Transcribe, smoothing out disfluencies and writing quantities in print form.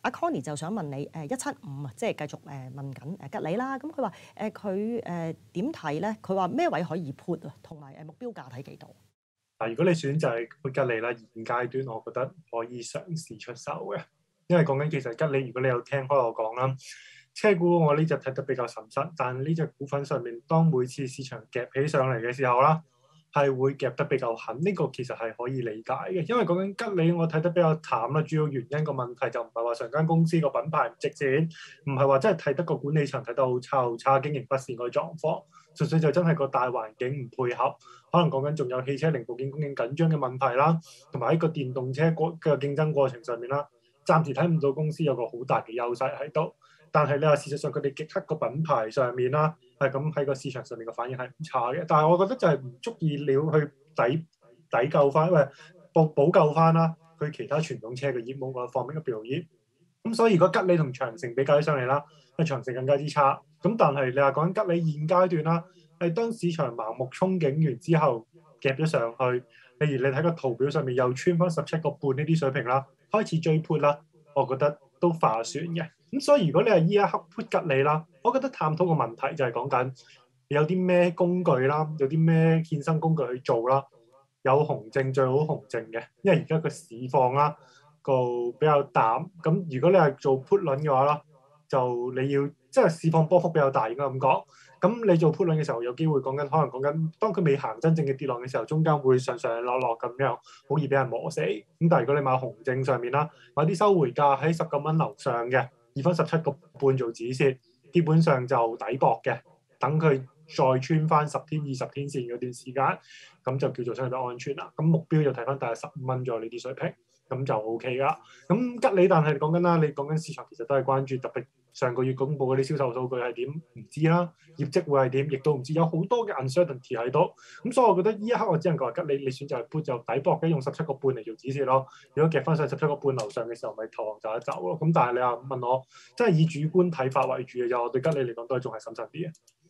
阿 Connie 就想問你175啊，即係繼續問緊吉利啦。咁佢話佢點睇咧？佢話咩位可以 put 啊，同埋目標價睇幾多？ 嗱，如果你選擇係 put 吉利啦，現階段我覺得可以嘗試出手嘅，因為講緊其實吉利，如果你有聽開我講啦，車股我呢隻睇得比較審慎，但係呢隻股份上面當每次市場夾起上嚟嘅時候啦，係會夾得比較狠，呢個其實係可以理解嘅，因為講緊吉利我睇得比較淡啦，主要原因個問題就唔係話成間公司個品牌唔值錢，唔係話真係睇得個管理層睇得好差，經營不善個狀況，純粹就真係個大環境唔配合，可能講緊仲有汽車零部件供應緊張嘅問題啦，同埋喺個電動車嘅競爭過程上面啦，暫時睇唔到公司有個好大嘅優勢喺度。但係你話事實上佢哋極黑個品牌上面啦，係咁喺個市場上面嘅反應係唔差嘅。但係我覺得就係唔足以了去抵救翻，喂補救翻啦佢其他傳統車嘅業務嗰方面嘅表現。咁所以如果吉利同長城比較起上嚟啦，係長城更加之差。咁但係你話講緊吉利現階段啦，係當市場盲目憧憬完之後夾咗上去，例如你睇個圖表上面又穿翻17個半呢啲水平啦，開始追 put 啦，我覺得都划算嘅。咁所以如果你係依一刻 put 吉利啦，我覺得探討個問題就係講緊有啲咩工具啦，有啲咩衍生工具去做啦。有熊證最好熊證嘅，因為而家個市況啦個比較淡。咁如果你係做 put 輪嘅話啦，就你要即係市況波幅比較大，應該咁講。咁你做 put 輪嘅時候，有機會講緊，可能講緊當佢未行真正嘅跌浪嘅時候，中間會上上落落咁樣，好易俾人磨死。咁但係如果你買熊證上面啦，買啲收回價喺19蚊樓上嘅，二分17個半做止蝕，基本上就抵博嘅。等佢再穿翻10天、20天線嗰段時間，咁就叫做相對安全啦。咁目標就睇翻大概15蚊左右呢啲水平，咁就 O K 噶。咁吉利，但係講緊啦，你講緊市場其實都係關注，特別上個月公布嗰啲銷售數據係點唔知啦，業績會係點，亦都唔知，有好多嘅 uncertainty 喺度。咁所以我覺得呢一刻我只能夠話吉利，你選擇係 put 就抵博嘅，用17個半嚟做止蝕咯。如果夾翻上17個半樓上嘅時候，咪投降就一走咯。咁但係你話問我，真係以主觀睇法為主嘅，就我對吉利嚟講都係仲係審慎啲嘅。